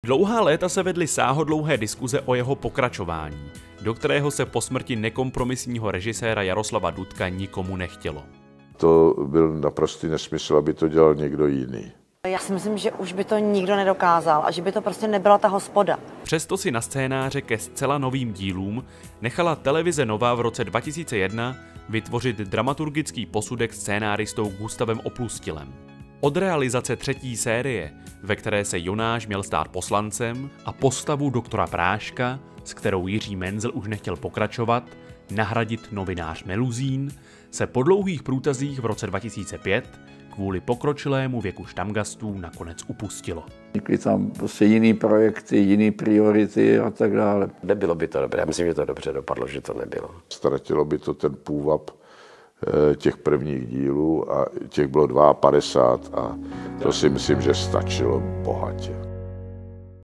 Dlouhá léta se vedly sáhodlouhé diskuze o jeho pokračování, do kterého se po smrti nekompromisního režiséra Jaroslava Dudka nikomu nechtělo. To byl naprostý nesmysl, aby to dělal někdo jiný. Já si myslím, že už by to nikdo nedokázal a že by to prostě nebyla ta Hospoda. Přesto si na scénáře ke zcela novým dílům nechala televize Nova v roce 2001 vytvořit dramaturgický posudek scénáristou Gustavem Oplustilem. Od realizace třetí série, ve které se Jonáš měl stát poslancem, a postavu doktora Práška, s kterou Jiří Menzel už nechtěl pokračovat, nahradit novinář Meluzín, se po dlouhých průtazích v roce 2005 kvůli pokročilému věku štamgastů nakonec upustilo. Vznikly tam prostě jiný projekty, jiný priority a tak dále. Nebylo by to dobré, já myslím, že to dobře dopadlo, že to nebylo. Ztratilo by to ten půvab těch prvních dílů a těch bylo 52 a to si myslím, že stačilo bohatě.